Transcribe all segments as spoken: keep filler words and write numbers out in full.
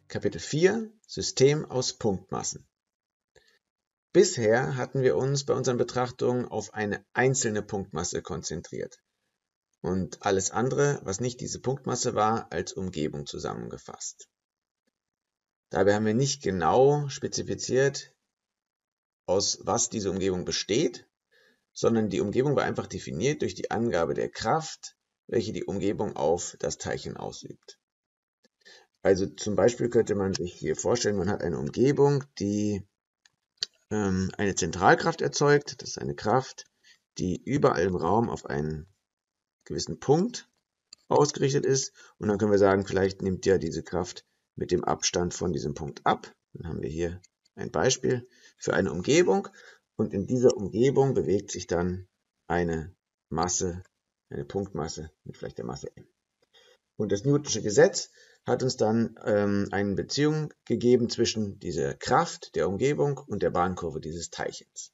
Kapitel vier System aus Punktmassen. Bisher hatten wir uns bei unseren Betrachtungen auf eine einzelne Punktmasse konzentriert und alles andere, was nicht diese Punktmasse war, als Umgebung zusammengefasst. Dabei haben wir nicht genau spezifiziert, aus was diese Umgebung besteht, sondern die Umgebung war einfach definiert durch die Angabe der Kraft, welche die Umgebung auf das Teilchen ausübt. Also zum Beispiel könnte man sich hier vorstellen, man hat eine Umgebung, die ähm, eine Zentralkraft erzeugt. Das ist eine Kraft, die überall im Raum auf einen gewissen Punkt ausgerichtet ist. Und dann können wir sagen, vielleicht nimmt ja diese Kraft mit dem Abstand von diesem Punkt ab. Dann haben wir hier ein Beispiel für eine Umgebung. Und in dieser Umgebung bewegt sich dann eine Masse, eine Punktmasse mit vielleicht der Masse m. Und das Newtonsche Gesetz hat uns dann ähm, eine Beziehung gegeben zwischen dieser Kraft der Umgebung und der Bahnkurve dieses Teilchens.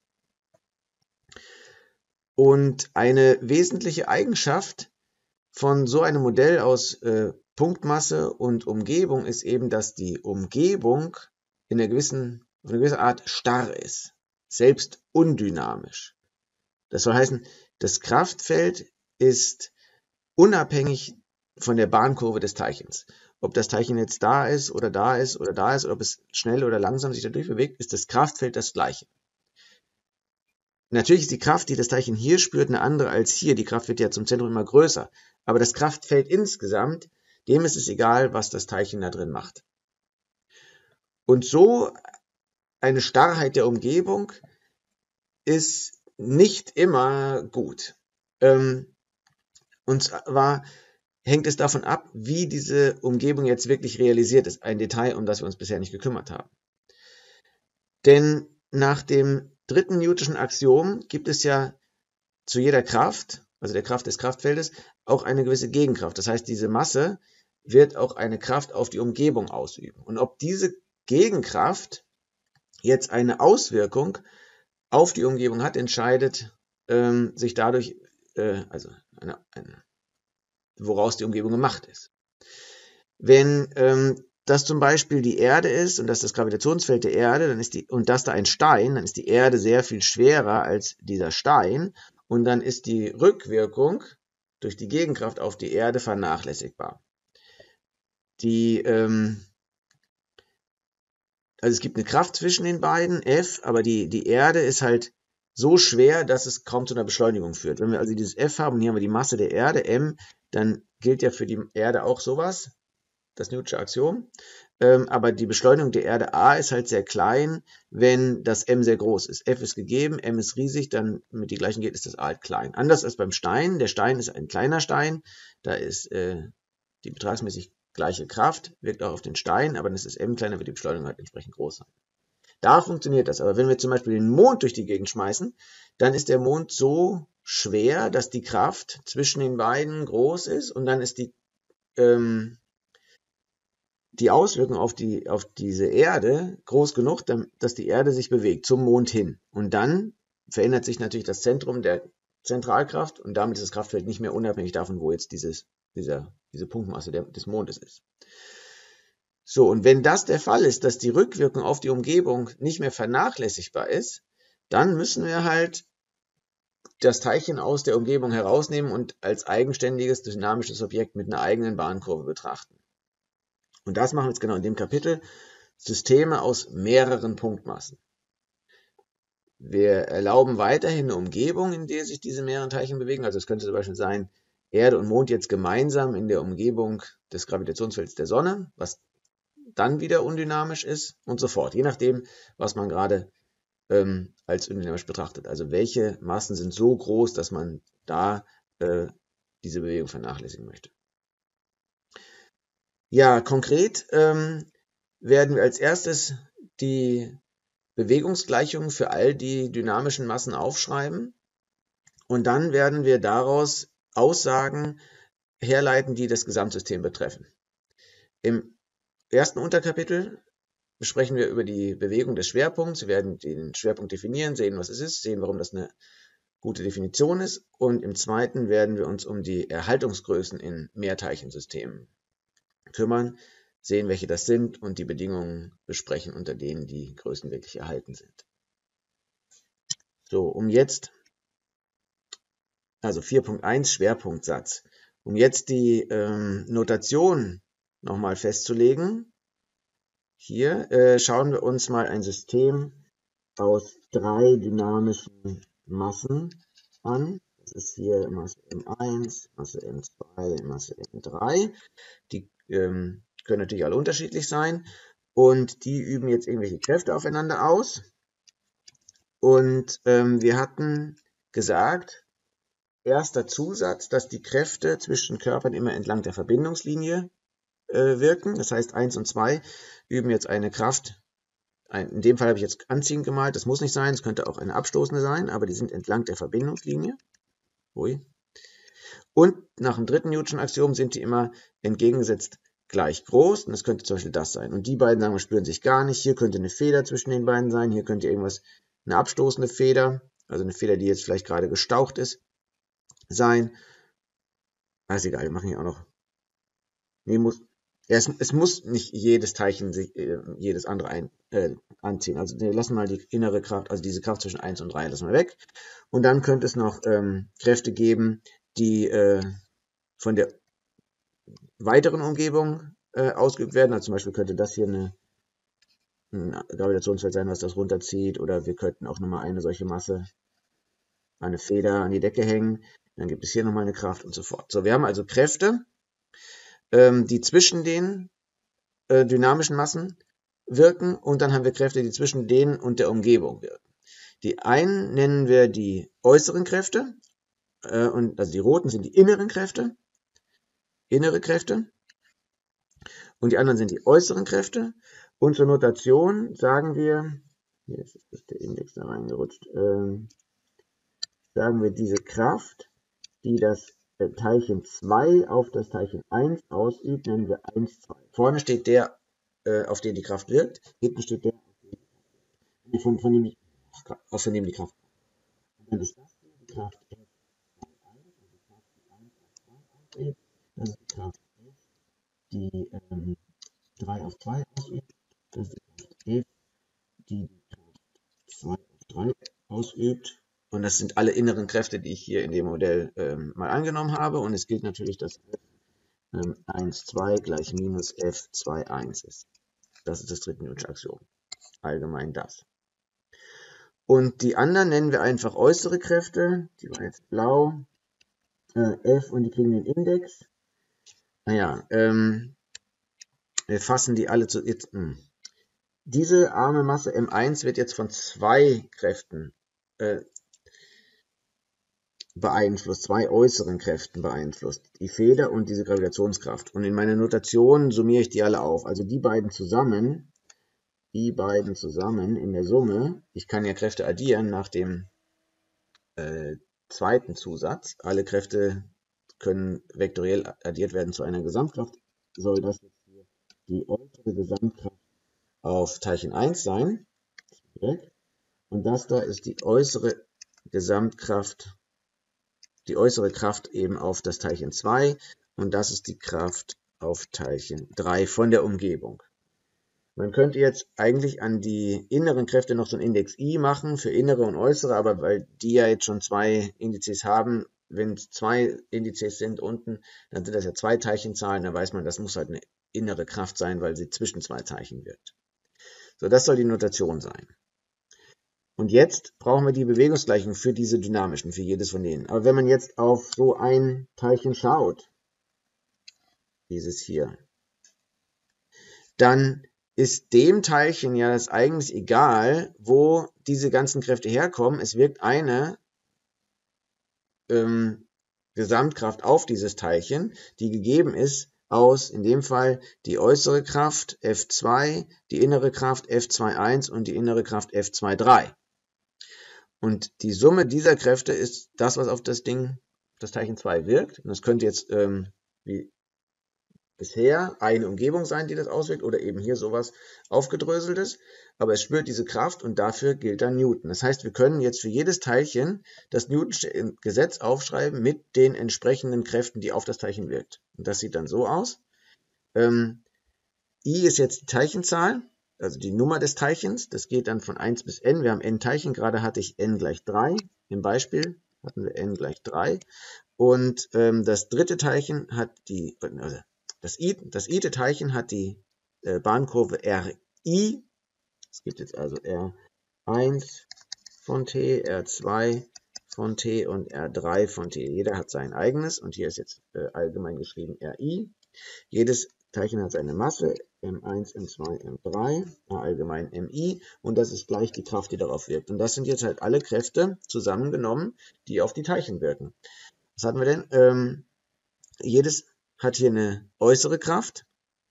Und eine wesentliche Eigenschaft von so einem Modell aus äh, Punktmasse und Umgebung ist eben, dass die Umgebung in einer gewissen, auf eine gewisse Art starr ist, selbst undynamisch. Das soll heißen, das Kraftfeld ist unabhängig von der Bahnkurve des Teilchens. Ob das Teilchen jetzt da ist oder da ist oder da ist oder ob es schnell oder langsam sich dadurch bewegt, ist das Kraftfeld das gleiche. Natürlich ist die Kraft, die das Teilchen hier spürt, eine andere als hier. Die Kraft wird ja zum Zentrum immer größer. Aber das Kraftfeld insgesamt, dem ist es egal, was das Teilchen da drin macht. Und so eine Starrheit der Umgebung ist nicht immer gut. Ähm, und zwar hängt es davon ab, wie diese Umgebung jetzt wirklich realisiert ist. Ein Detail, um das wir uns bisher nicht gekümmert haben. Denn nach dem dritten Newtonschen Axiom gibt es ja zu jeder Kraft, also der Kraft des Kraftfeldes, auch eine gewisse Gegenkraft. Das heißt, diese Masse wird auch eine Kraft auf die Umgebung ausüben. Und ob diese Gegenkraft jetzt eine Auswirkung auf die Umgebung hat, entscheidet ähm, sich dadurch, äh, also eine, eine woraus die Umgebung gemacht ist. Wenn ähm, das zum Beispiel die Erde ist und das das Gravitationsfeld der Erde, dann ist die, und das da ein Stein, dann ist die Erde sehr viel schwerer als dieser Stein und dann ist die Rückwirkung durch die Gegenkraft auf die Erde vernachlässigbar. Die, ähm, also es gibt eine Kraft zwischen den beiden, F, aber die, die Erde ist halt so schwer, dass es kaum zu einer Beschleunigung führt. Wenn wir also dieses F haben, und hier haben wir die Masse der Erde, m, dann gilt ja für die Erde auch sowas, das Newtonsche Axiom. Ähm, aber die Beschleunigung der Erde a ist halt sehr klein, wenn das m sehr groß ist. F ist gegeben, m ist riesig, dann mit die gleichen geht, ist das a halt klein. Anders als beim Stein. Der Stein ist ein kleiner Stein, da ist äh, die betragsmäßig gleiche Kraft, wirkt auch auf den Stein, aber dann ist das m kleiner, wird die Beschleunigung halt entsprechend groß sein. Da funktioniert das. Aber wenn wir zum Beispiel den Mond durch die Gegend schmeißen, dann ist der Mond so schwer, dass die Kraft zwischen den beiden groß ist und dann ist die, ähm, die Auswirkung auf, die, auf diese Erde groß genug, dass die Erde sich bewegt zum Mond hin. Und dann verändert sich natürlich das Zentrum der Zentralkraft und damit ist das Kraftfeld nicht mehr unabhängig davon, wo jetzt dieses, dieser, diese Punktmasse der, des Mondes ist. So, und wenn das der Fall ist, dass die Rückwirkung auf die Umgebung nicht mehr vernachlässigbar ist, dann müssen wir halt das Teilchen aus der Umgebung herausnehmen und als eigenständiges, dynamisches Objekt mit einer eigenen Bahnkurve betrachten. Und das machen wir jetzt genau in dem Kapitel, Systeme aus mehreren Punktmassen. Wir erlauben weiterhin eine Umgebung, in der sich diese mehreren Teilchen bewegen. Also es könnte zum Beispiel sein, Erde und Mond jetzt gemeinsam in der Umgebung des Gravitationsfelds der Sonne, was dann wieder undynamisch ist und so fort. Je nachdem, was man gerade ähm, als undynamisch betrachtet. Also welche Massen sind so groß, dass man da äh, diese Bewegung vernachlässigen möchte. Ja, konkret ähm, werden wir als erstes die Bewegungsgleichung für all die dynamischen Massen aufschreiben und dann werden wir daraus Aussagen herleiten, die das Gesamtsystem betreffen. Im ersten Unterkapitel besprechen wir über die Bewegung des Schwerpunkts. Wir werden den Schwerpunkt definieren, sehen, was es ist, sehen, warum das eine gute Definition ist. Und im zweiten werden wir uns um die Erhaltungsgrößen in Mehrteilchensystemen kümmern. sehen, welche das sind und die Bedingungen besprechen, unter denen die Größen wirklich erhalten sind. So, um jetzt, also vier Punkt eins Schwerpunktsatz, um jetzt die ähm, Notation nochmal festzulegen, hier äh, schauen wir uns mal ein System aus drei dynamischen Massen an. Das ist hier Masse M eins, Masse M zwei, Masse M drei. Die ähm, können natürlich alle unterschiedlich sein und die üben jetzt irgendwelche Kräfte aufeinander aus. Und ähm, wir hatten gesagt, erster Zusatz, dass die Kräfte zwischen Körpern immer entlang der Verbindungslinie äh, wirken. Das heißt, eins und zwei üben jetzt eine Kraft. Ein, in dem Fall habe ich jetzt anziehend gemalt. Das muss nicht sein, es könnte auch eine abstoßende sein, aber die sind entlang der Verbindungslinie. Ui. Und nach dem dritten Newtonschen Axiom sind die immer entgegengesetzt gleich groß. Und das könnte zum Beispiel das sein. Und die beiden, sagen wir, spüren sich gar nicht. Hier könnte eine Feder zwischen den beiden sein. Hier könnte irgendwas, eine abstoßende Feder, also eine Feder, die jetzt vielleicht gerade gestaucht ist, sein. Ah, ist egal, wir machen hier auch noch. Nee, muss, ja, es, es muss nicht jedes Teilchen sich, äh, jedes andere ein, äh, anziehen. Also wir lassen mal die innere Kraft, also diese Kraft zwischen eins und drei lassen wir weg. Und dann könnte es noch ähm, Kräfte geben, die äh, von der weiteren Umgebung äh, ausgeübt werden. Also zum Beispiel könnte das hier eine, ein Gravitationsfeld sein, was das runterzieht. Oder wir könnten auch nochmal eine solche Masse, eine Feder an die Decke hängen. Dann gibt es hier nochmal eine Kraft und so fort. So, wir haben also Kräfte, ähm, die zwischen den äh, dynamischen Massen wirken. Und dann haben wir Kräfte, die zwischen denen und der Umgebung wirken. Die einen nennen wir die äußeren Kräfte. Äh, und, also die roten sind die inneren Kräfte. Innere Kräfte. Und die anderen sind die äußeren Kräfte. Und zur Notation sagen wir, hier ist der Index da reingerutscht, ähm, sagen wir diese Kraft, die das äh, Teilchen zwei auf das Teilchen eins ausübt, nennen wir eins, zwei. Vorne steht der, äh, auf den die Kraft wirkt, hinten steht der, von, von, dem, die, von dem die Kraft wirkt. Und dann ist das hier die Kraft F zwei eins, das ist die Kraft F, die ähm, drei auf zwei ausübt, das ist die Kraft F, die die Kraft zwei auf drei ausübt. Und das sind alle inneren Kräfte, die ich hier in dem Modell ähm, mal angenommen habe. Und es gilt natürlich, dass F ähm, eins, zwei gleich minus F zwei, eins ist. Das ist das dritte Newtonsche Axiom. Allgemein das. Und die anderen nennen wir einfach äußere Kräfte. Die waren jetzt blau. Äh, F und die kriegen den Index. Naja, ähm, wir fassen die alle zu... Jetzt, mh. Diese arme Masse M eins wird jetzt von zwei Kräften äh, beeinflusst, zwei äußeren Kräften beeinflusst, die Feder und diese Gravitationskraft. Und in meiner Notation summiere ich die alle auf. Also die beiden zusammen, die beiden zusammen in der Summe, ich kann ja Kräfte addieren nach dem äh, zweiten Zusatz. Alle Kräfte können vektoriell addiert werden zu einer Gesamtkraft. Soll das jetzt hier die äußere Gesamtkraft auf Teilchen eins sein. Und das da ist die äußere Gesamtkraft, die äußere Kraft eben auf das Teilchen zwei und das ist die Kraft auf Teilchen drei von der Umgebung. Man könnte jetzt eigentlich an die inneren Kräfte noch so einen Index I machen für innere und äußere, aber weil die ja jetzt schon zwei Indizes haben, wenn es zwei Indizes sind unten, dann sind das ja zwei Teilchenzahlen, da weiß man, das muss halt eine innere Kraft sein, weil sie zwischen zwei Teilchen wirkt. So, das soll die Notation sein. Und jetzt brauchen wir die Bewegungsgleichung für diese dynamischen, für jedes von denen. Aber wenn man jetzt auf so ein Teilchen schaut, dieses hier, dann ist dem Teilchen ja das eigentlich egal, wo diese ganzen Kräfte herkommen. Es wirkt eine ähm, Gesamtkraft auf dieses Teilchen, die gegeben ist aus, in dem Fall, die äußere Kraft F zwei, die innere Kraft F zwei eins und die innere Kraft F zwei drei. Und die Summe dieser Kräfte ist das, was auf das Ding, das Teilchen zwei wirkt. Und das könnte jetzt ähm, wie bisher eine Umgebung sein, die das auswirkt, oder eben hier sowas aufgedröseltes. Aber es spürt diese Kraft und dafür gilt dann Newton. Das heißt, wir können jetzt für jedes Teilchen das Newtonsche Gesetz aufschreiben mit den entsprechenden Kräften, die auf das Teilchen wirkt. Und das sieht dann so aus. Ähm, I ist jetzt die Teilchenzahl, also die Nummer des Teilchens. Das geht dann von eins bis n. Wir haben n Teilchen. Gerade hatte ich n gleich drei. Im Beispiel hatten wir n gleich drei. Und ähm, das dritte Teilchen hat die, also das i, das i-te Teilchen hat die äh, Bahnkurve Ri. Es gibt jetzt also R eins von t, R zwei von t und R drei von t. Jeder hat sein eigenes und hier ist jetzt äh, allgemein geschrieben Ri. Jedes Teilchen hat seine Masse, M eins, M zwei, M drei, allgemein Mi, und das ist gleich die Kraft, die darauf wirkt. Und das sind jetzt halt alle Kräfte zusammengenommen, die auf die Teilchen wirken. Was hatten wir denn? Ähm, jedes hat hier eine äußere Kraft,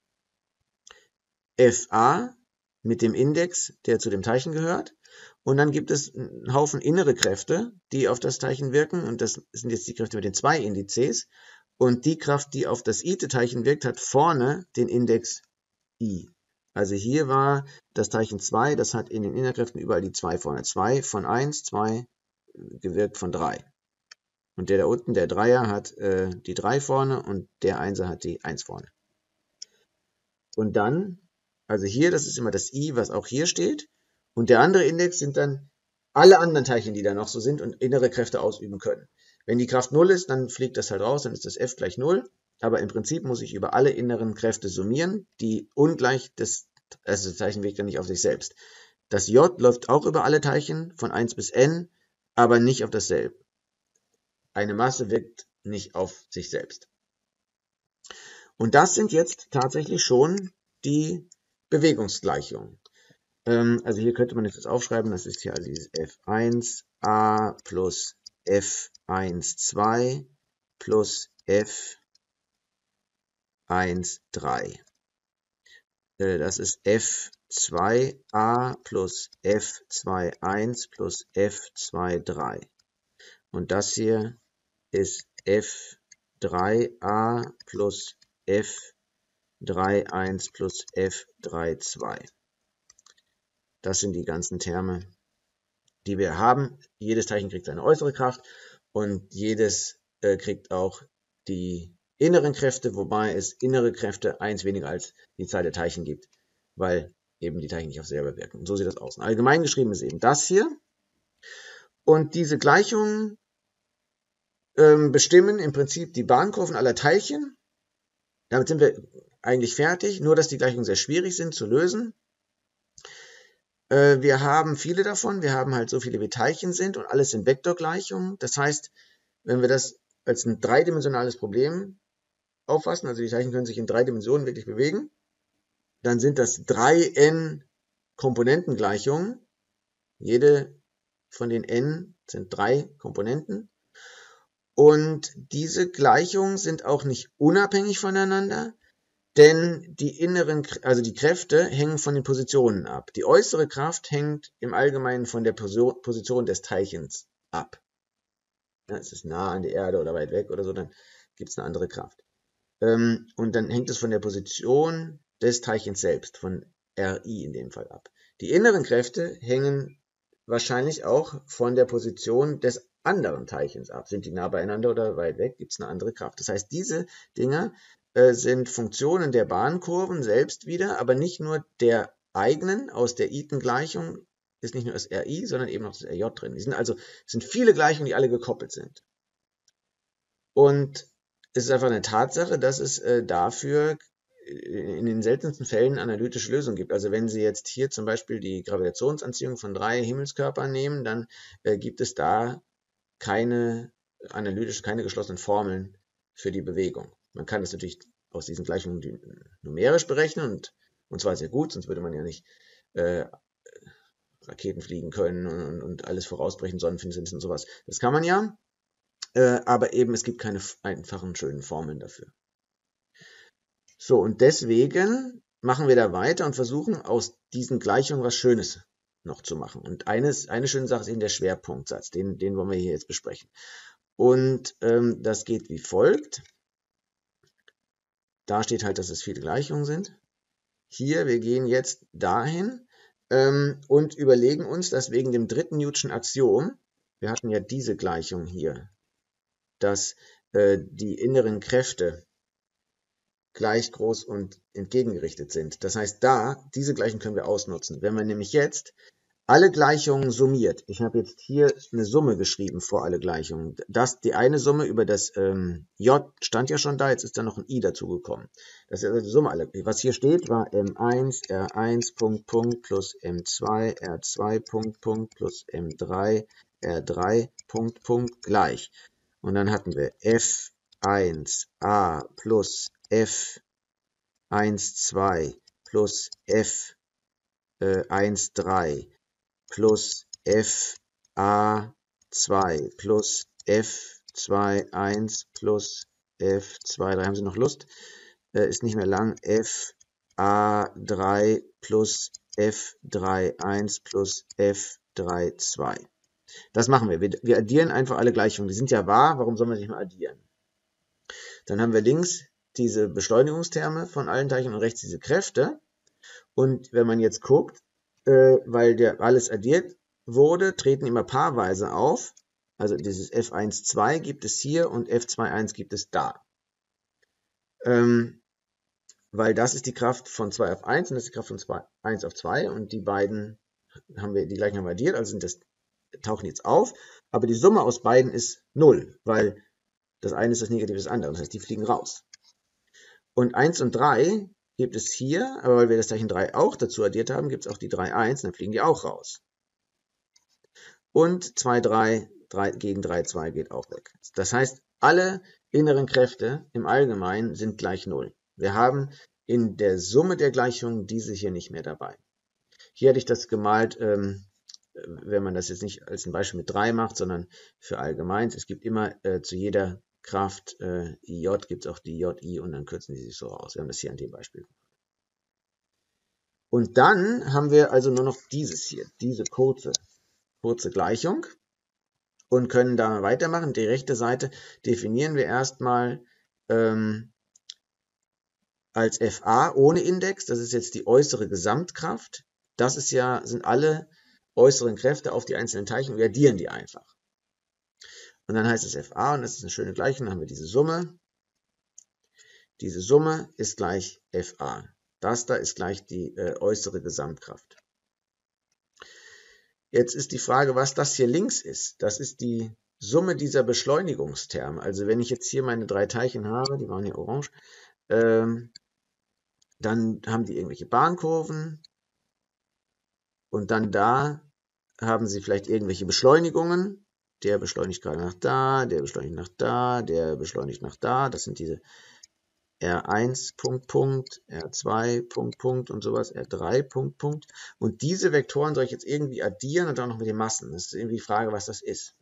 Fa, mit dem Index, der zu dem Teilchen gehört. Und dann gibt es einen Haufen innere Kräfte, die auf das Teilchen wirken. Und das sind jetzt die Kräfte mit den zwei Indizes. Und die Kraft, die auf das i-te Teilchen wirkt, hat vorne den Index I. Also hier war das Teilchen zwei, das hat in den Innerkräften überall die zwei vorne. zwei von eins, zwei gewirkt von drei. Und der da unten, der Dreier, hat äh, die drei vorne und der Einser hat die eins vorne. Und dann, also hier, das ist immer das I, was auch hier steht. Und der andere Index sind dann alle anderen Teilchen, die da noch so sind und innere Kräfte ausüben können. Wenn die Kraft null ist, dann fliegt das halt raus, dann ist das F gleich null. Aber im Prinzip muss ich über alle inneren Kräfte summieren, die ungleich, das, also das Teilchen wirkt dann nicht auf sich selbst. Das J läuft auch über alle Teilchen von eins bis n, aber nicht auf dasselbe. Eine Masse wirkt nicht auf sich selbst. Und das sind jetzt tatsächlich schon die Bewegungsgleichungen. Ähm, also hier könnte man jetzt das aufschreiben, das ist hier also dieses F eins a plus F eins zwei plus F eins drei. Äh, das ist F zwei a plus F zwei eins plus F zwei drei. Und das hier ist F drei a plus F drei eins plus F drei zwei. Das sind die ganzen Terme, die wir haben. Jedes Teilchen kriegt seine äußere Kraft und jedes äh, kriegt auch die inneren Kräfte, wobei es innere Kräfte eins weniger als die Zahl der Teilchen gibt, weil eben die Teilchen nicht auf selber wirken. Und so sieht das aus. Und allgemein geschrieben ist eben das hier. Und diese Gleichungen ähm, bestimmen im Prinzip die Bahnkurven aller Teilchen. Damit sind wir eigentlich fertig, nur dass die Gleichungen sehr schwierig sind zu lösen. Wir haben viele davon, wir haben halt so viele wie Teilchen sind und alles sind Vektorgleichungen. Das heißt, wenn wir das als ein dreidimensionales Problem auffassen, also die Teilchen können sich in drei Dimensionen wirklich bewegen, dann sind das drei n Komponentengleichungen. Jede von den n sind drei Komponenten. Und diese Gleichungen sind auch nicht unabhängig voneinander. Denn die inneren, also die Kräfte hängen von den Positionen ab. Die äußere Kraft hängt im Allgemeinen von der Position des Teilchens ab. Ja, es ist nah an der Erde oder weit weg oder so, dann gibt es eine andere Kraft. Ähm, und dann hängt es von der Position des Teilchens selbst, von Ri in dem Fall ab. Die inneren Kräfte hängen wahrscheinlich auch von der Position des anderen Teilchens ab. Sind die nah beieinander oder weit weg, gibt es eine andere Kraft. Das heißt, diese Dinger sind Funktionen der Bahnkurven selbst wieder, aber nicht nur der eigenen, aus der i-ten Gleichung ist nicht nur das Ri, sondern eben auch das Rj drin. Die sind also, es sind viele Gleichungen, die alle gekoppelt sind. Und es ist einfach eine Tatsache, dass es äh, dafür in den seltensten Fällen analytische Lösungen gibt. Also wenn Sie jetzt hier zum Beispiel die Gravitationsanziehung von drei Himmelskörpern nehmen, dann äh, gibt es da keine analytisch, keine geschlossenen Formeln für die Bewegung. Man kann das natürlich aus diesen Gleichungen numerisch berechnen und, und zwar sehr gut, sonst würde man ja nicht äh, Raketen fliegen können und, und alles vorausbrechen, Sonnenfinsternis und sowas. Das kann man ja, äh, aber eben es gibt keine einfachen, schönen Formeln dafür. So, und deswegen machen wir da weiter und versuchen aus diesen Gleichungen was Schönes noch zu machen. Und eines, eine schöne Sache ist eben der Schwerpunktsatz, den, den wollen wir hier jetzt besprechen. Und ähm, das geht wie folgt. Da steht halt, dass es viele Gleichungen sind. Hier, wir gehen jetzt dahin ähm, und überlegen uns, dass wegen dem dritten Newtonschen Axiom, wir hatten ja diese Gleichung hier, dass äh, die inneren Kräfte gleich groß und entgegengerichtet sind. Das heißt, da, diese Gleichung können wir ausnutzen. Wenn man nämlich jetzt alle Gleichungen summiert, ich habe jetzt hier eine Summe geschrieben vor alle Gleichungen, das, die eine Summe über das ähm, J stand ja schon da, jetzt ist da noch ein I dazugekommen. Das ist also die Summe aller. Was hier steht, war M eins, R eins, Punkt, Punkt, plus M zwei, R zwei, Punkt, Punkt, plus M drei, R drei, Punkt, Punkt, gleich. Und dann hatten wir F eins a plus F eins zwei plus F eins drei plus F a zwei plus F zwei eins plus F zwei drei. Haben Sie noch Lust? Äh, ist nicht mehr lang. F a drei plus F drei eins plus F drei zwei. Das machen wir. wir. Wir addieren einfach alle Gleichungen. Die sind ja wahr. Warum soll man nicht mal addieren? Dann haben wir links diese Beschleunigungsterme von allen Teilchen und rechts diese Kräfte. Und wenn man jetzt guckt, äh, weil der alles addiert wurde, treten immer paarweise auf. Also dieses F eins zwei gibt es hier und F zwei eins gibt es da. Ähm, weil das ist die Kraft von zwei auf eins und das ist die Kraft von eins auf zwei. Und die beiden haben wir, die gleichen haben wir addiert, also sind das, tauchen jetzt auf. Aber die Summe aus beiden ist null, weil das eine ist das Negative des anderen. Das heißt, die fliegen raus. Und eins und drei gibt es hier, aber weil wir das Zeichen drei auch dazu addiert haben, gibt es auch die drei eins, dann fliegen die auch raus. Und zwei drei, drei gegen drei zwei geht auch weg. Das heißt, alle inneren Kräfte im Allgemeinen sind gleich null. Wir haben in der Summe der Gleichungen diese hier nicht mehr dabei. Hier hätte ich das gemalt, ähm, wenn man das jetzt nicht als ein Beispiel mit drei macht, sondern für allgemein. Es gibt immer äh, zu jeder Kraft äh, I J, gibt es auch die J I und dann kürzen die sich so raus. Wir haben das hier an dem Beispiel. Und dann haben wir also nur noch dieses hier, diese kurze, kurze Gleichung und können da weitermachen. Die rechte Seite definieren wir erstmal ähm, als F A ohne Index. Das ist jetzt die äußere Gesamtkraft. Das ist ja, sind alle äußeren Kräfte auf die einzelnen Teilchen. Wir addieren die einfach. Und dann heißt es F A und das ist eine schöne Gleichung. Dann haben wir diese Summe. Diese Summe ist gleich F A. Das da ist gleich die äh, äußere Gesamtkraft. Jetzt ist die Frage, was das hier links ist. Das ist die Summe dieser Beschleunigungsterme. Also wenn ich jetzt hier meine drei Teilchen habe, die waren hier orange, ähm, dann haben die irgendwelche Bahnkurven. Und dann da haben sie vielleicht irgendwelche Beschleunigungen. Der beschleunigt gerade nach da, der beschleunigt nach da, der beschleunigt nach da. Das sind diese R eins, Punkt, Punkt, R zwei, Punkt, Punkt und sowas, R drei, Punkt, Punkt. Und diese Vektoren soll ich jetzt irgendwie addieren und dann noch mit den Massen. Das ist irgendwie die Frage, was das ist.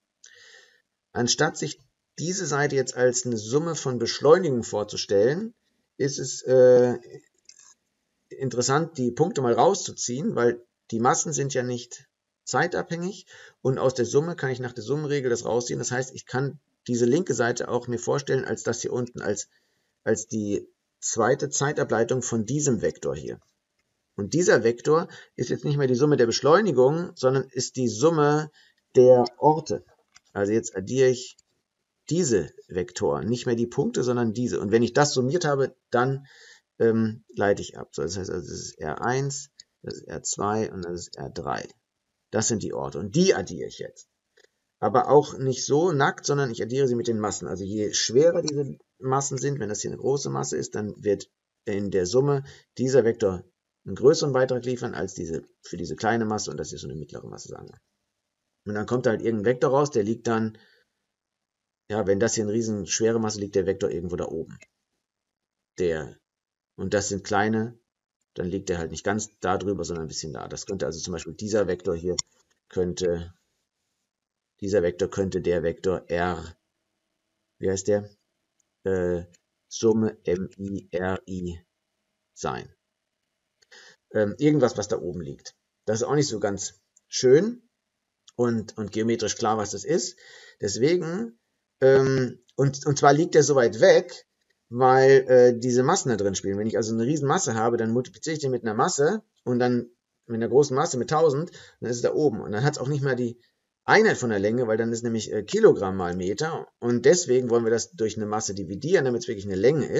Anstatt sich diese Seite jetzt als eine Summe von Beschleunigungen vorzustellen, ist es äh, interessant, die Punkte mal rauszuziehen, weil die Massen sind ja nicht zeitabhängig und aus der Summe kann ich nach der Summenregel das rausziehen. Das heißt, ich kann diese linke Seite auch mir vorstellen als das hier unten, als, als die zweite Zeitableitung von diesem Vektor hier. Und dieser Vektor ist jetzt nicht mehr die Summe der Beschleunigung, sondern ist die Summe der Orte. Also jetzt addiere ich diese Vektoren, nicht mehr die Punkte, sondern diese. Und wenn ich das summiert habe, dann ähm, leite ich ab. So, das heißt, also das ist R eins, das ist R zwei und das ist R drei. Das sind die Orte und die addiere ich jetzt. Aber auch nicht so nackt, sondern ich addiere sie mit den Massen. Also je schwerer diese Massen sind, wenn das hier eine große Masse ist, dann wird in der Summe dieser Vektor einen größeren Beitrag liefern als diese für diese kleine Masse und das ist so eine mittlere Masse, sagen wir. Und dann kommt halt irgendein Vektor raus, der liegt dann, ja, wenn das hier eine riesen schwere Masse liegt, der Vektor irgendwo da oben. Der, und das sind kleine, dann liegt der halt nicht ganz da drüber, sondern ein bisschen da. Das könnte also zum Beispiel dieser Vektor hier, könnte, dieser Vektor könnte der Vektor R, wie heißt der? Äh, Summe M I R I sein. Ähm, irgendwas, was da oben liegt. Das ist auch nicht so ganz schön und, und geometrisch klar, was das ist. Deswegen, ähm, und, und zwar liegt der so weit weg, weil äh, diese Massen da drin spielen. Wenn ich also eine riesen Masse habe, dann multipliziere ich den mit einer Masse und dann mit einer großen Masse mit tausend, dann ist es da oben. Und dann hat es auch nicht mehr die Einheit von der Länge, weil dann ist nämlich äh, Kilogramm mal Meter. Und deswegen wollen wir das durch eine Masse dividieren, damit es wirklich eine Länge ist.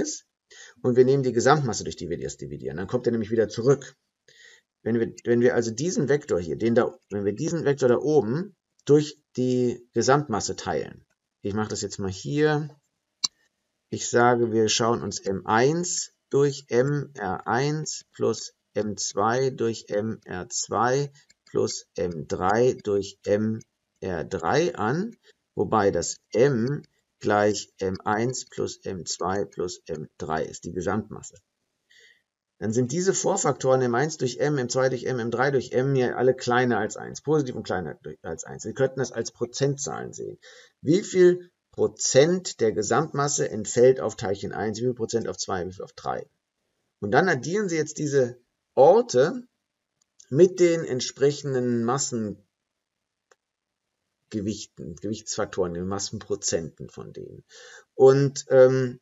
und wir nehmen die Gesamtmasse, durch die wir das dividieren. Dann kommt er nämlich wieder zurück. Wenn wir, wenn wir also diesen Vektor hier, den da, wenn wir diesen Vektor da oben durch die Gesamtmasse teilen. Ich mache das jetzt mal hier. Ich sage, wir schauen uns M eins durch M R eins plus M zwei durch M R zwei plus M drei durch M R drei an, wobei das M gleich M eins plus M zwei plus M drei ist, die Gesamtmasse. Dann sind diese Vorfaktoren M eins durch M, M zwei durch M, M drei durch M ja alle kleiner als eins, positiv und kleiner als eins. Wir könnten das als Prozentzahlen sehen. Wie viel Prozent der Gesamtmasse entfällt auf Teilchen eins, wie viel Prozent auf zwei, wie viel auf drei. Und dann addieren Sie jetzt diese Orte mit den entsprechenden Massengewichten, Gewichtsfaktoren, den Massenprozenten von denen. Und ähm,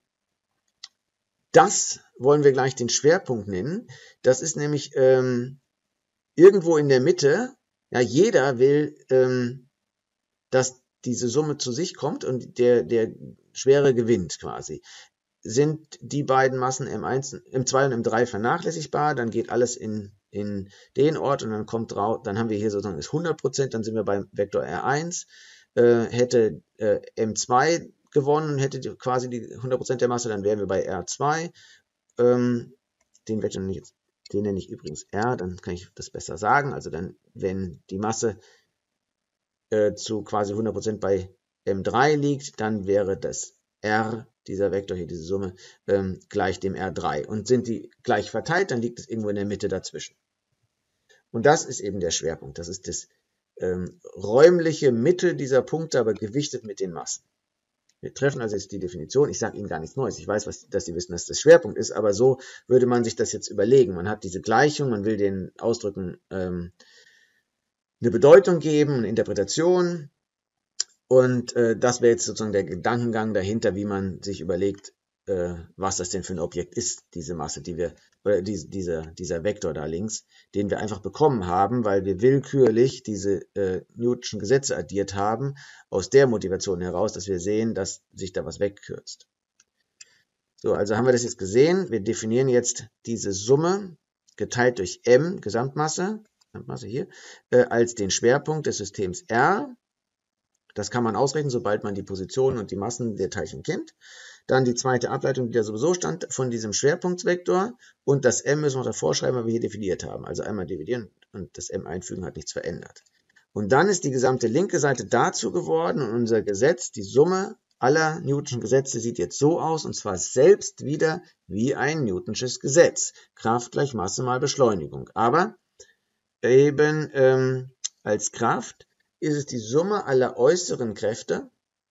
das wollen wir gleich den Schwerpunkt nennen. Das ist nämlich ähm, irgendwo in der Mitte. Ja, jeder will, ähm, dass diese Summe zu sich kommt und der, der Schwere gewinnt quasi. Sind die beiden Massen M eins, M zwei und M drei vernachlässigbar, dann geht alles in, in den Ort und dann kommt drauf, dann haben wir hier sozusagen das hundert Prozent, dann sind wir beim Vektor R eins. Äh, hätte äh, M zwei gewonnen, hätte die, quasi die hundert Prozent der Masse, dann wären wir bei R zwei. Ähm, den Vektor nenne ich jetzt, den nenne ich übrigens R, dann kann ich das besser sagen. Also dann, wenn die Masse äh, zu quasi hundert Prozent bei M drei liegt, dann wäre das R, dieser Vektor hier, diese Summe, ähm, gleich dem R drei. Und sind die gleich verteilt, dann liegt es irgendwo in der Mitte dazwischen. Und das ist eben der Schwerpunkt. Das ist das ähm, räumliche Mittel dieser Punkte, aber gewichtet mit den Massen. Wir treffen also jetzt die Definition. Ich sage Ihnen gar nichts Neues. Ich weiß, was, dass Sie wissen, dass das Schwerpunkt ist, aber so würde man sich das jetzt überlegen. Man hat diese Gleichung, man will den Ausdrücken ähm, eine Bedeutung geben, eine Interpretation. Und äh, das wäre jetzt sozusagen der Gedankengang dahinter, wie man sich überlegt, äh, was das denn für ein Objekt ist, diese Masse, die wir, oder diese, dieser, dieser Vektor da links, den wir einfach bekommen haben, weil wir willkürlich diese äh, Newtonschen Gesetze addiert haben, aus der Motivation heraus, dass wir sehen, dass sich da was wegkürzt. So, also haben wir das jetzt gesehen. Wir definieren jetzt diese Summe geteilt durch M, Gesamtmasse, Gesamtmasse hier, äh, als den Schwerpunkt des Systems R. Das kann man ausrechnen, sobald man die Positionen und die Massen der Teilchen kennt. Dann die zweite Ableitung, die da sowieso stand, von diesem Schwerpunktsvektor. Und das M müssen wir noch davor schreiben, weil wir hier dividiert haben. Also einmal dividieren und das M einfügen hat nichts verändert. Und dann ist die gesamte linke Seite dazu geworden und unser Gesetz, die Summe aller Newtonschen Gesetze, sieht jetzt so aus, und zwar selbst wieder wie ein Newtonsches Gesetz. Kraft gleich Masse mal Beschleunigung. Aber eben ähm, als Kraft ist es die Summe aller äußeren Kräfte.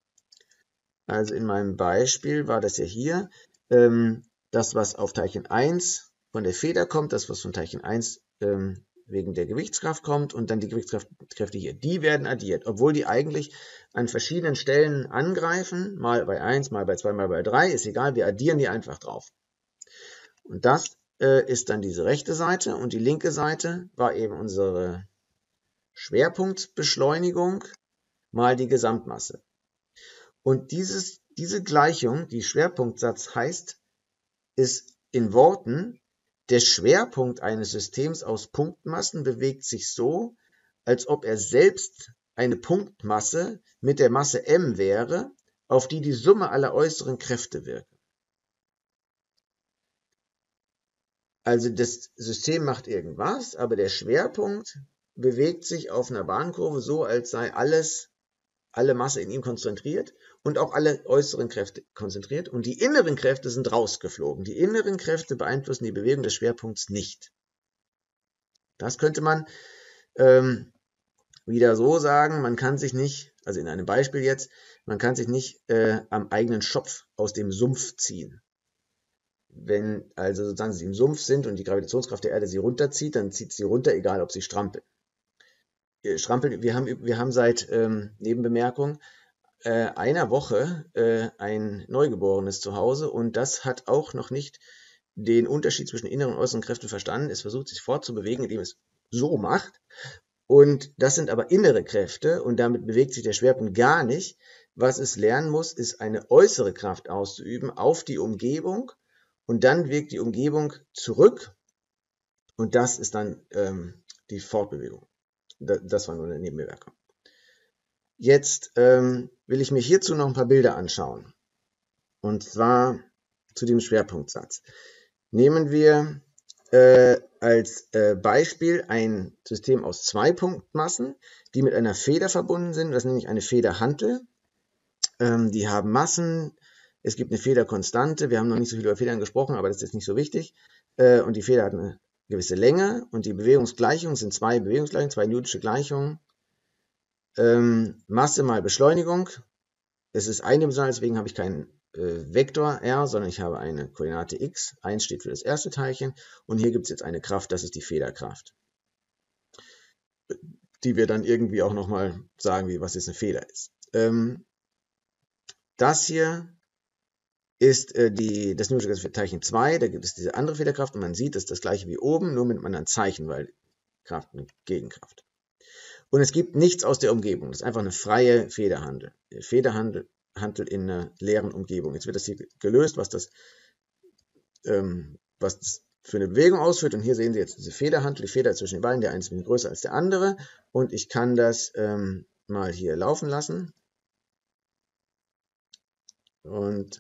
Also in meinem Beispiel war das ja hier, ähm, das, was auf Teilchen eins von der Feder kommt, das, was von Teilchen eins ähm, wegen der Gewichtskraft kommt und dann die Gewichtskräfte hier, die werden addiert, obwohl die eigentlich an verschiedenen Stellen angreifen, mal bei eins, mal bei zwei, mal bei drei, ist egal, wir addieren die einfach drauf. Und das äh, ist dann diese rechte Seite und die linke Seite war eben unsere Schwerpunktbeschleunigung mal die Gesamtmasse. Und dieses, diese Gleichung, die Schwerpunktsatz heißt, ist in Worten, der Schwerpunkt eines Systems aus Punktmassen bewegt sich so, als ob er selbst eine Punktmasse mit der Masse m wäre, auf die die Summe aller äußeren Kräfte wirken. Also das System macht irgendwas, aber der Schwerpunkt bewegt sich auf einer Bahnkurve so, als sei alles, alle Masse in ihm konzentriert und auch alle äußeren Kräfte konzentriert und die inneren Kräfte sind rausgeflogen. Die inneren Kräfte beeinflussen die Bewegung des Schwerpunkts nicht. Das könnte man ähm, wieder so sagen, man kann sich nicht, also in einem Beispiel jetzt, man kann sich nicht äh, am eigenen Schopf aus dem Sumpf ziehen. Wenn also sozusagen sie im Sumpf sind und die Gravitationskraft der Erde sie runterzieht, dann zieht sie runter, egal ob sie strampeln. Strampeln, wir haben, wir haben seit, ähm, Nebenbemerkung, äh, einer Woche äh, ein Neugeborenes zu Hause und das hat auch noch nicht den Unterschied zwischen inneren und äußeren Kräften verstanden. Es versucht sich fortzubewegen, indem es so macht. Und das sind aber innere Kräfte und damit bewegt sich der Schwerpunkt gar nicht. Was es lernen muss, ist eine äußere Kraft auszuüben auf die Umgebung und dann wirkt die Umgebung zurück und das ist dann ähm, die Fortbewegung. Das war nur eine Nebenbemerkung. Jetzt ähm, will ich mir hierzu noch ein paar Bilder anschauen. Und zwar zu dem Schwerpunktsatz. Nehmen wir äh, als äh, Beispiel ein System aus zwei Punktmassen, die mit einer Feder verbunden sind. Das nenne ich eine Federhantel. Ähm, die haben Massen. Es gibt eine Federkonstante. Wir haben noch nicht so viel über Federn gesprochen, aber das ist jetzt nicht so wichtig. Äh, und die Feder hat eine gewisse Länge. Und die Bewegungsgleichungen sind zwei Bewegungsgleichungen, zwei Newtonsche Gleichungen. Ähm, Masse mal Beschleunigung. Es ist eindimensional, deswegen habe ich keinen äh, Vektor r, sondern ich habe eine Koordinate x. eins steht für das erste Teilchen. Und hier gibt es jetzt eine Kraft, das ist die Federkraft. Die wir dann irgendwie auch nochmal sagen, wie, was jetzt eine Feder ist. Ähm, das hier ist äh, die, das Newtonsche für Teilchen zwei. Da gibt es diese andere Federkraft und man sieht, das ist das gleiche wie oben, nur mit einem anderen Zeichen, weil Kraft und Gegenkraft. Und es gibt nichts aus der Umgebung. Das ist einfach eine freie Federhantel. Federhantel Hantel in einer leeren Umgebung. Jetzt wird das hier gelöst, was das, ähm, was das für eine Bewegung ausführt. Und hier sehen Sie jetzt diese Federhantel, die Feder zwischen den Beinen. Der eine ist ein bisschen größer als der andere. Und ich kann das ähm, mal hier laufen lassen. Und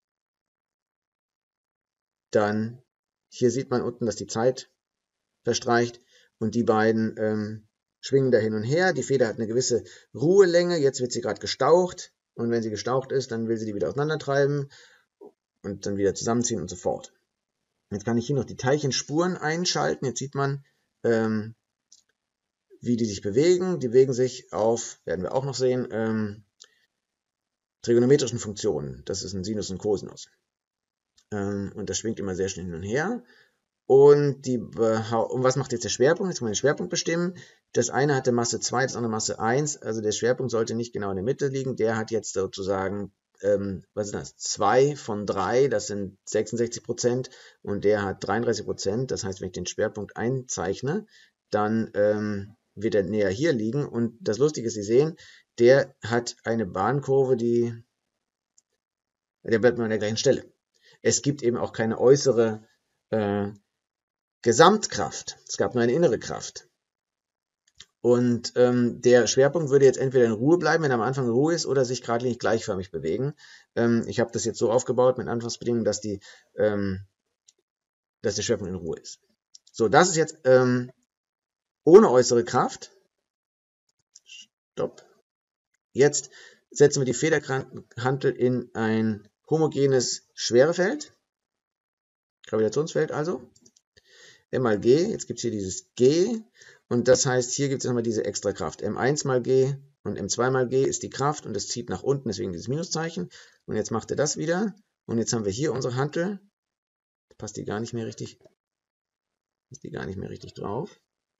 dann, hier sieht man unten, dass die Zeit verstreicht. Und die beiden ähm, schwingen da hin und her. Die Feder hat eine gewisse Ruhelänge. Jetzt wird sie gerade gestaucht. Und wenn sie gestaucht ist, dann will sie die wieder auseinandertreiben und dann wieder zusammenziehen und so fort. Jetzt kann ich hier noch die Teilchenspuren einschalten. Jetzt sieht man, ähm, wie die sich bewegen. Die bewegen sich auf, werden wir auch noch sehen, ähm, trigonometrischen Funktionen. Das ist ein Sinus und Cosinus. Ähm, und das schwingt immer sehr schnell hin und her. Und, die, und was macht jetzt der Schwerpunkt? Jetzt kann man den Schwerpunkt bestimmen. Das eine hatte Masse zwei, das andere Masse eins. Also der Schwerpunkt sollte nicht genau in der Mitte liegen. Der hat jetzt sozusagen, ähm, was ist das? zwei von drei, das sind sechsundsechzig Prozent. Und der hat dreiunddreißig Prozent. Das heißt, wenn ich den Schwerpunkt einzeichne, dann ähm, wird er näher hier liegen. Und das Lustige ist, Sie sehen, der hat eine Bahnkurve, die, der bleibt nur an der gleichen Stelle. Es gibt eben auch keine äußere äh, Gesamtkraft. Es gab nur eine innere Kraft. Und ähm, der Schwerpunkt würde jetzt entweder in Ruhe bleiben, wenn er am Anfang in Ruhe ist, oder sich geradlinig gleichförmig bewegen. Ähm, ich habe das jetzt so aufgebaut mit Anfangsbedingungen, dass, die, ähm, dass der Schwerpunkt in Ruhe ist. So, das ist jetzt ähm, ohne äußere Kraft. Stopp. Jetzt setzen wir die Federhantel in ein homogenes Schwerefeld. Gravitationsfeld also. M mal G, jetzt gibt es hier dieses G und das heißt, hier gibt es nochmal diese extra Kraft. M eins mal G und M zwei mal G ist die Kraft und das zieht nach unten, deswegen dieses Minuszeichen. Und jetzt macht er das wieder und jetzt haben wir hier unsere Hantel. Passt die gar nicht mehr richtig, passt die gar nicht mehr richtig drauf.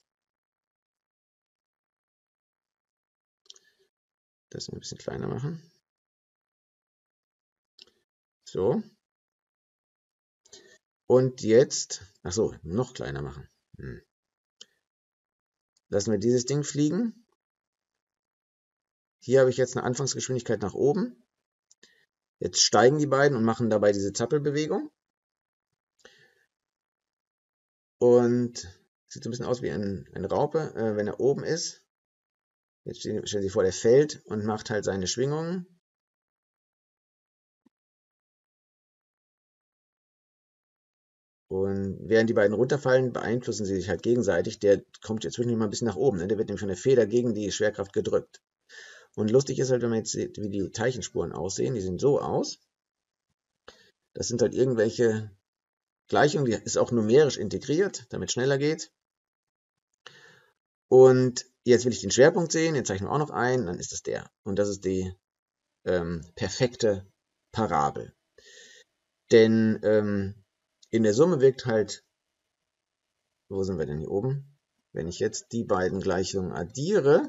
Das ein bisschen kleiner machen. So. Und jetzt, ach so, noch kleiner machen. Hm. Lassen wir dieses Ding fliegen. Hier habe ich jetzt eine Anfangsgeschwindigkeit nach oben. Jetzt steigen die beiden und machen dabei diese Zappelbewegung. Und sieht so ein bisschen aus wie ein, eine Raupe, äh, wenn er oben ist. Jetzt stellen Sie sich vor, der fällt und macht halt seine Schwingungen. Und während die beiden runterfallen, beeinflussen sie sich halt gegenseitig. Der kommt jetzt wirklich mal ein bisschen nach oben. Ne? Der wird nämlich von der Feder gegen die Schwerkraft gedrückt. Und lustig ist halt, wenn man jetzt sieht, wie die Teilchenspuren aussehen. Die sehen so aus. Das sind halt irgendwelche Gleichungen, die ist auch numerisch integriert, damit es schneller geht. Und jetzt will ich den Schwerpunkt sehen. Jetzt zeichnen wir auch noch ein. Dann ist es der. Und das ist die ähm, perfekte Parabel. Denn ähm, in der Summe wirkt halt, wo sind wir denn hier oben? Wenn ich jetzt die beiden Gleichungen addiere,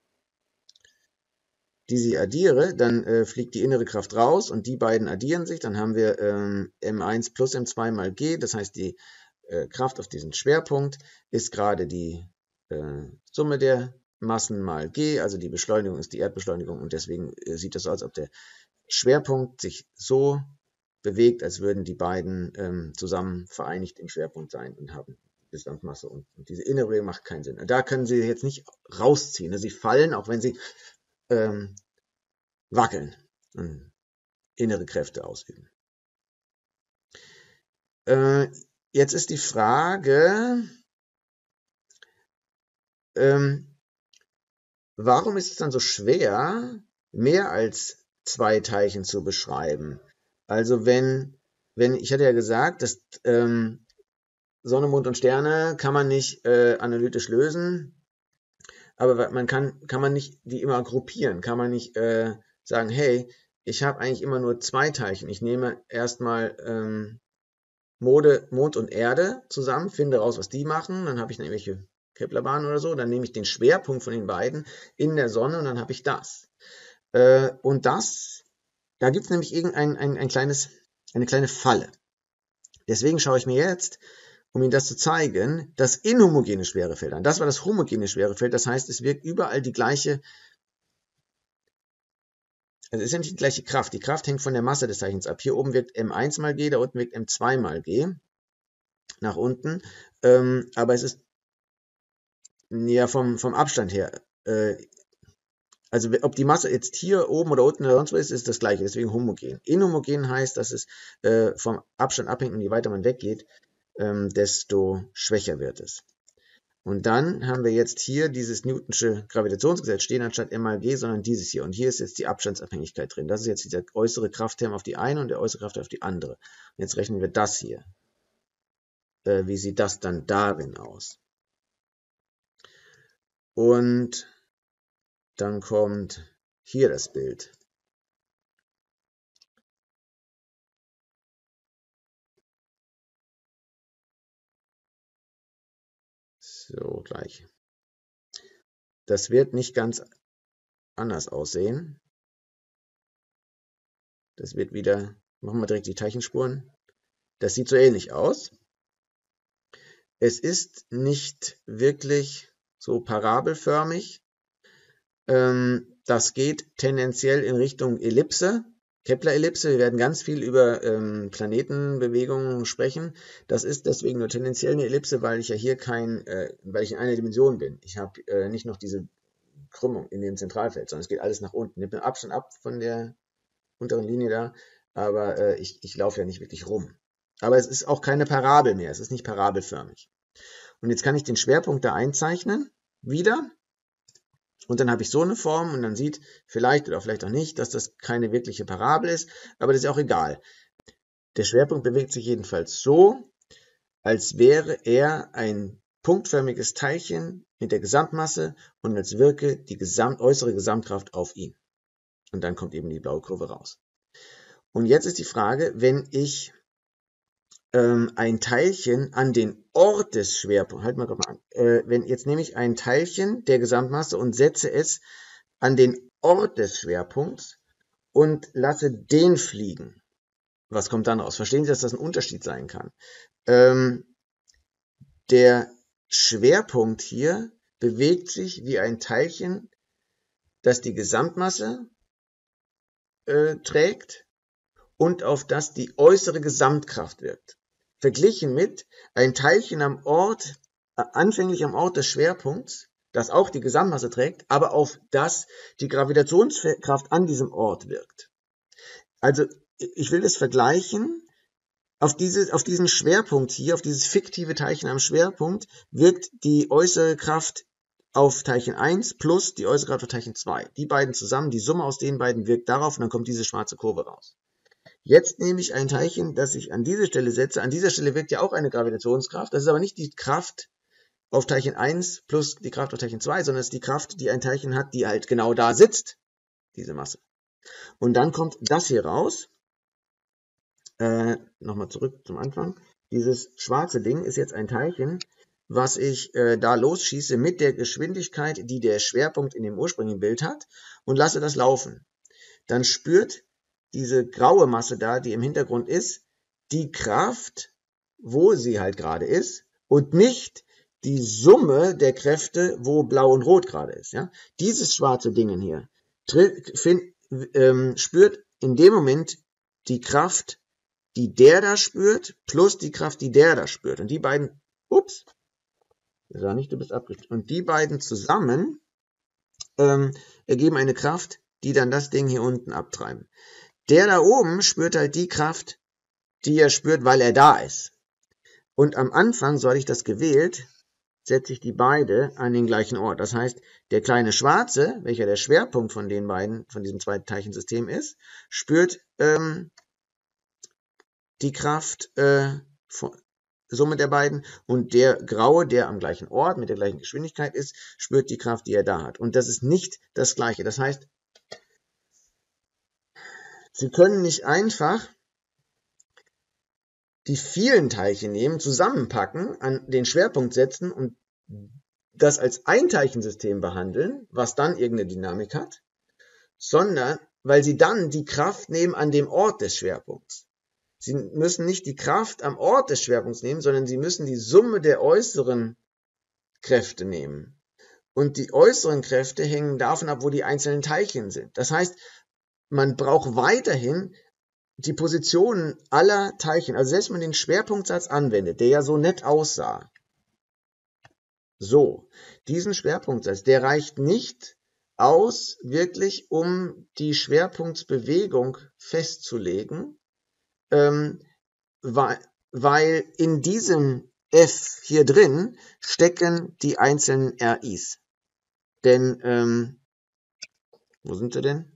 die sie addiere, dann äh, fliegt die innere Kraft raus und die beiden addieren sich. Dann haben wir ähm, M eins plus M zwei mal G. Das heißt, die äh, Kraft auf diesen Schwerpunkt ist gerade die äh, Summe der Massen mal G. Also die Beschleunigung ist die Erdbeschleunigung und deswegen äh, sieht das so aus, als ob der Schwerpunkt sich so bewegt, als würden die beiden ähm, zusammen vereinigt im Schwerpunkt sein und haben Gesamtmasse. Und, und diese innere Bewegung macht keinen Sinn. Da können sie jetzt nicht rausziehen. Ne? Sie fallen, auch wenn sie ähm, wackeln und innere Kräfte ausüben. Äh, jetzt ist die Frage, ähm, warum ist es dann so schwer, mehr als zwei Teilchen zu beschreiben? Also wenn, wenn ich hatte ja gesagt, dass ähm, Sonne, Mond und Sterne kann man nicht äh, analytisch lösen, aber man kann, kann man nicht die immer gruppieren, kann man nicht äh, sagen, hey, ich habe eigentlich immer nur zwei Teilchen. Ich nehme erstmal ähm, Mode, Mond und Erde zusammen, finde raus, was die machen, dann habe ich irgendwelche Keplerbahnen oder so, dann nehme ich den Schwerpunkt von den beiden in der Sonne und dann habe ich das. Äh, und das, da gibt es nämlich irgendein ein, ein kleines, eine kleine Falle. Deswegen schaue ich mir jetzt, um Ihnen das zu zeigen, das inhomogene Schwerefeld an. Das war das homogene Schwerefeld, das heißt, es wirkt überall die gleiche, also es ist ja nicht die gleiche Kraft. Die Kraft hängt von der Masse des Zeichens ab. Hier oben wirkt M eins mal G, da unten wirkt M zwei mal G. Nach unten. Ähm, aber es ist ja vom, vom Abstand her. Äh, also ob die Masse jetzt hier oben oder unten oder sonst wo ist, ist das gleiche. Deswegen homogen. Inhomogen heißt, dass es äh, vom Abstand abhängt und je weiter man weggeht, ähm, desto schwächer wird es. Und dann haben wir jetzt hier dieses Newtonsche Gravitationsgesetz stehen, anstatt M mal G, sondern dieses hier. Und hier ist jetzt die Abstandsabhängigkeit drin. Das ist jetzt dieser äußere Kraftterm auf die eine und der äußere Kraftterm auf die andere. Und jetzt rechnen wir das hier. Äh, wie sieht das dann darin aus? Und dann kommt hier das Bild. So, gleich. Das wird nicht ganz anders aussehen. Das wird wieder, machen wir direkt die Teilchenspuren. Das sieht so ähnlich aus. Es ist nicht wirklich so parabelförmig. Ähm, das geht tendenziell in Richtung Ellipse. Kepler-Ellipse, wir werden ganz viel über ähm, Planetenbewegungen sprechen. Das ist deswegen nur tendenziell eine Ellipse, weil ich ja hier kein, äh, weil ich in einer Dimension bin. Ich habe äh, nicht noch diese Krümmung in dem Zentralfeld, sondern es geht alles nach unten. Nimmt den Abstand ab von der unteren Linie da, aber äh, ich, ich laufe ja nicht wirklich rum. Aber es ist auch keine Parabel mehr, es ist nicht parabelförmig. Und jetzt kann ich den Schwerpunkt da einzeichnen, wieder. Und dann habe ich so eine Form und dann sieht vielleicht oder vielleicht auch nicht, dass das keine wirkliche Parabel ist, aber das ist auch egal. Der Schwerpunkt bewegt sich jedenfalls so, als wäre er ein punktförmiges Teilchen mit der Gesamtmasse und als wirke die Gesamt, äußere Gesamtkraft auf ihn. Und dann kommt eben die blaue Kurve raus. Und jetzt ist die Frage, wenn ich ähm, ein Teilchen an den Ort des Schwerpunkts, halt mal gerade mal an, äh, wenn, jetzt nehme ich ein Teilchen der Gesamtmasse und setze es an den Ort des Schwerpunkts und lasse den fliegen. Was kommt dann raus? Verstehen Sie, dass das ein Unterschied sein kann? Ähm, der Schwerpunkt hier bewegt sich wie ein Teilchen, das die Gesamtmasse äh, trägt und auf das die äußere Gesamtkraft wirkt. Verglichen mit ein Teilchen am Ort, äh, anfänglich am Ort des Schwerpunkts, das auch die Gesamtmasse trägt, aber auf das die Gravitationskraft an diesem Ort wirkt. Also ich will das vergleichen. Auf, diese, auf diesen Schwerpunkt hier, auf dieses fiktive Teilchen am Schwerpunkt, wirkt die äußere Kraft auf Teilchen eins plus die äußere Kraft auf Teilchen zwei. Die beiden zusammen, die Summe aus den beiden wirkt darauf und dann kommt diese schwarze Kurve raus. Jetzt nehme ich ein Teilchen, das ich an diese Stelle setze. An dieser Stelle wirkt ja auch eine Gravitationskraft. Das ist aber nicht die Kraft auf Teilchen eins plus die Kraft auf Teilchen zwei, sondern es ist die Kraft, die ein Teilchen hat, die halt genau da sitzt, diese Masse. Und dann kommt das hier raus. Äh, nochmal zurück zum Anfang. Dieses schwarze Ding ist jetzt ein Teilchen, was ich äh, da losschieße mit der Geschwindigkeit, die der Schwerpunkt in dem ursprünglichen Bild hat und lasse das laufen. Dann spürt diese graue Masse da, die im Hintergrund ist, die Kraft, wo sie halt gerade ist und nicht die Summe der Kräfte, wo blau und rot gerade ist. Ja? Dieses schwarze Ding hier find, ähm, spürt in dem Moment die Kraft die der da spürt, plus die Kraft, die der da spürt. Und die beiden, ups, das war nicht, du bist abgeschnitten. Und die beiden zusammen ähm, ergeben eine Kraft, die dann das Ding hier unten abtreiben. Der da oben spürt halt die Kraft, die er spürt, weil er da ist. Und am Anfang, so hatte ich das gewählt, setze ich die beide an den gleichen Ort. Das heißt, der kleine Schwarze, welcher der Schwerpunkt von den beiden, von diesem zweiten Teilchensystem ist, spürt ähm, die Kraft äh, von, Summe der beiden, und der Graue, der am gleichen Ort mit der gleichen Geschwindigkeit ist, spürt die Kraft, die er da hat. Und das ist nicht das Gleiche. Das heißt, Sie können nicht einfach die vielen Teilchen nehmen, zusammenpacken, an den Schwerpunkt setzen und das als Einteilchensystem behandeln, was dann irgendeine Dynamik hat, sondern weil Sie dann die Kraft nehmen an dem Ort des Schwerpunkts. Sie müssen nicht die Kraft am Ort des Schwerpunkts nehmen, sondern Sie müssen die Summe der äußeren Kräfte nehmen. Und die äußeren Kräfte hängen davon ab, wo die einzelnen Teilchen sind. Das heißt, man braucht weiterhin die Positionen aller Teilchen. Also selbst wenn man den Schwerpunktsatz anwendet, der ja so nett aussah. So, diesen Schwerpunktsatz, der reicht nicht aus, wirklich, um die Schwerpunktsbewegung festzulegen, ähm, weil, weil in diesem F hier drin stecken die einzelnen R Is. Denn, ähm, wo sind sie denn?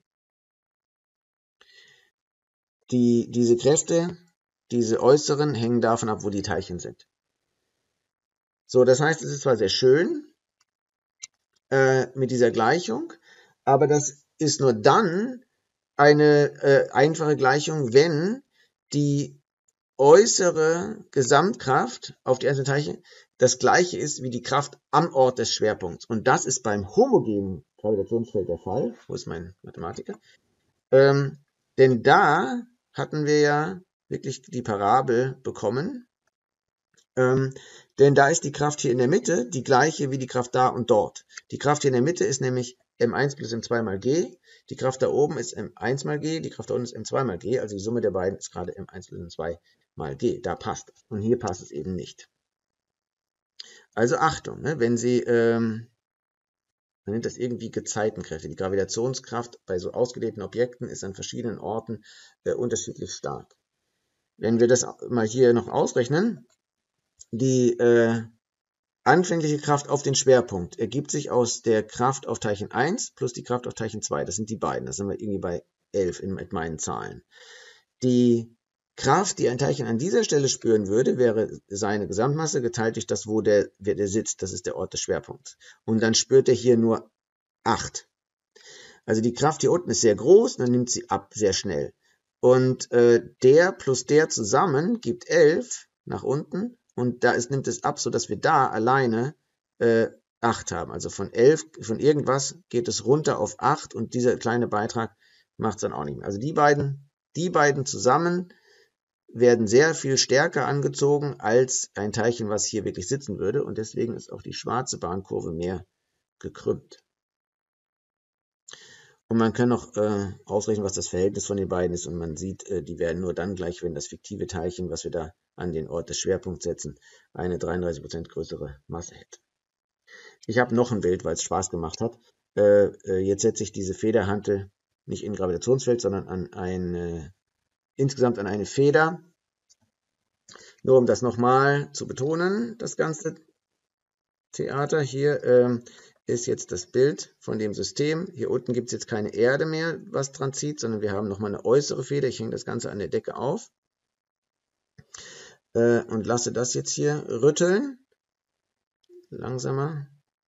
Die, diese Kräfte, diese äußeren, hängen davon ab, wo die Teilchen sind. So, das heißt, es ist zwar sehr schön äh, mit dieser Gleichung, aber das ist nur dann eine äh, einfache Gleichung, wenn die äußere Gesamtkraft auf die einzelnen Teilchen das gleiche ist wie die Kraft am Ort des Schwerpunkts. Und das ist beim homogenen Gravitationsfeld der Fall. Wo ist mein Mathematiker? Ähm, denn da hatten wir ja wirklich die Parabel bekommen. Ähm, denn da ist die Kraft hier in der Mitte die gleiche wie die Kraft da und dort. Die Kraft hier in der Mitte ist nämlich M eins plus M zwei mal G. Die Kraft da oben ist M eins mal G. Die Kraft da unten ist M zwei mal G. Also die Summe der beiden ist gerade M eins plus M zwei mal G. Da passt es. Und hier passt es eben nicht. Also Achtung, ne, wenn Sie, ähm, man nennt das irgendwie Gezeitenkräfte. Die Gravitationskraft bei so ausgedehnten Objekten ist an verschiedenen Orten äh, unterschiedlich stark. Wenn wir das mal hier noch ausrechnen, die äh, anfängliche Kraft auf den Schwerpunkt ergibt sich aus der Kraft auf Teilchen eins plus die Kraft auf Teilchen zwei. Das sind die beiden. Das sind wir irgendwie bei elf in, mit meinen Zahlen. Die Kraft, die ein Teilchen an dieser Stelle spüren würde, wäre seine Gesamtmasse geteilt durch das, wo der, wer der sitzt. Das ist der Ort des Schwerpunkts. Und dann spürt er hier nur acht. Also die Kraft hier unten ist sehr groß, dann nimmt sie ab sehr schnell. Und äh, der plus der zusammen gibt elf nach unten. Und da ist, nimmt es ab, sodass wir da alleine äh, acht haben. Also von elf, von irgendwas geht es runter auf acht. Und dieser kleine Beitrag macht es dann auch nicht mehr. Also die beiden, die beiden zusammen werden sehr viel stärker angezogen als ein Teilchen, was hier wirklich sitzen würde. Und deswegen ist auch die schwarze Bahnkurve mehr gekrümmt. Und man kann noch äh, ausrechnen, was das Verhältnis von den beiden ist. Und man sieht, äh, die werden nur dann gleich, wenn das fiktive Teilchen, was wir da an den Ort des Schwerpunkts setzen, eine dreiunddreißig Prozent größere Masse hätte. Ich habe noch ein Bild, weil es Spaß gemacht hat. Äh, äh, jetzt setze ich diese Federhantel nicht in Gravitationsfeld, sondern an eine, insgesamt an eine Feder. Nur um das nochmal zu betonen, das ganze Theater hier ähm, ist jetzt das Bild von dem System. Hier unten gibt es jetzt keine Erde mehr, was dran zieht, sondern wir haben nochmal eine äußere Feder. Ich hänge das Ganze an der Decke auf äh, und lasse das jetzt hier rütteln. Langsamer.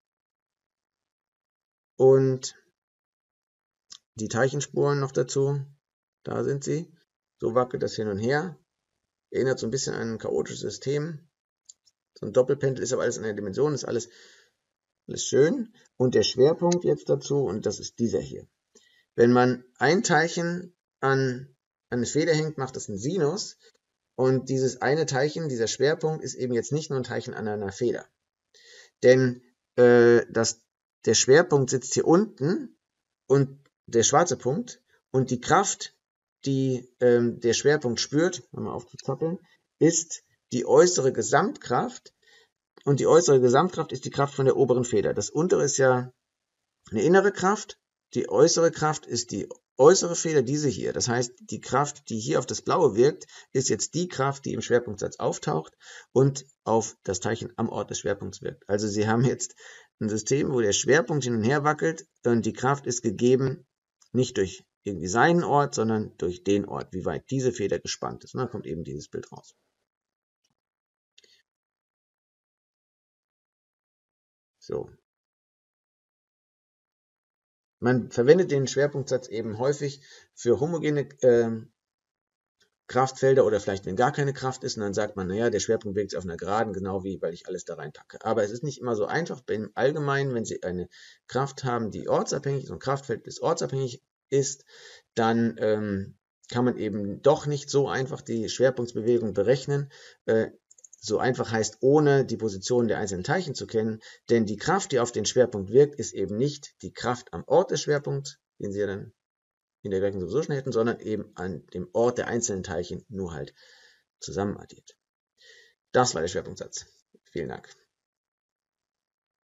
Und die Teilchenspuren noch dazu. Da sind sie. So wackelt das hin und her. Erinnert so ein bisschen an ein chaotisches System. So ein Doppelpendel ist aber alles in der Dimension, ist alles, alles schön. Und der Schwerpunkt jetzt dazu, und das ist dieser hier. Wenn man ein Teilchen an, an eine Feder hängt, macht das einen Sinus. Und dieses eine Teilchen, dieser Schwerpunkt, ist eben jetzt nicht nur ein Teilchen an einer Feder. Denn äh, das, der Schwerpunkt sitzt hier unten und der schwarze Punkt und die Kraft, die ähm, der Schwerpunkt spürt, um mal aufzuzappeln, ist die äußere Gesamtkraft. Und die äußere Gesamtkraft ist die Kraft von der oberen Feder. Das untere ist ja eine innere Kraft. Die äußere Kraft ist die äußere Feder, diese hier. Das heißt, die Kraft, die hier auf das Blaue wirkt, ist jetzt die Kraft, die im Schwerpunktsatz auftaucht und auf das Teilchen am Ort des Schwerpunkts wirkt. Also Sie haben jetzt ein System, wo der Schwerpunkt hin und her wackelt und die Kraft ist gegeben, nicht durch irgendwie seinen Ort, sondern durch den Ort, wie weit diese Feder gespannt ist. Und dann kommt eben dieses Bild raus. So. Man verwendet den Schwerpunktsatz eben häufig für homogene äh, Kraftfelder oder vielleicht wenn gar keine Kraft ist und dann sagt man, naja, der Schwerpunkt wirkt sich auf einer Geraden, genau wie, weil ich alles da reinpacke. Aber es ist nicht immer so einfach. Im Allgemeinen, wenn Sie eine Kraft haben, die ortsabhängig ist, und ein Kraftfeld, das ortsabhängig ist, dann ähm, kann man eben doch nicht so einfach die Schwerpunktsbewegung berechnen. Äh, so einfach heißt, ohne die Position der einzelnen Teilchen zu kennen, denn die Kraft, die auf den Schwerpunkt wirkt, ist eben nicht die Kraft am Ort des Schwerpunkts, den Sie ja dann in der Gleichung sowieso schon hätten, sondern eben an dem Ort der einzelnen Teilchen nur halt zusammen addiert. Das war der Schwerpunktsatz. Vielen Dank.